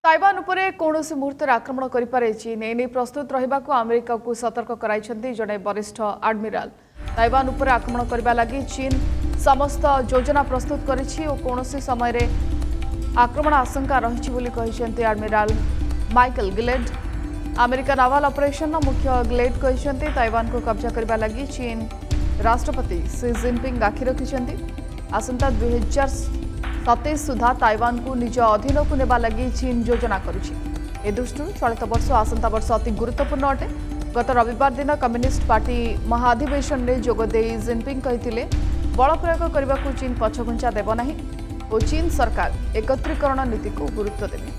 Taiwan उपरे कौनसी मुहूर्त आक्रमण करें चीन एने प्रस्तुत रहा अमेरिका को सतर्क कराई जड़े वरिष्ठ आडमिराल। ताइवान उपरे आक्रमण करने लगी चीन समस्त योजना प्रस्तुत कौनसी समय आक्रमण आशंका रही admiral Michael Gilday. America naval operation मुख्य गिलेड कहते ताइवान को कब्जा करने लगी चीन राष्ट्रपति सी जिनपिंग आखि रखिंट। आसंता 2027 सुधा ताइवान को निज अधीन को नेबा लगी चीन योजना करुछि। ए दृष्टि चलित वर्ष आसंता वर्ष अति गुरुत्वपूर्ण अटे। गत रविवार दिन कम्युनिस्ट पार्टी महाधिवेशन में जोगदे जिनपिंग कहते बल प्रयोग करने को चीन पछघुंचा देव नहीं और चीन सरकार एकत्रीकरण नीति को गुरुत्व देवे।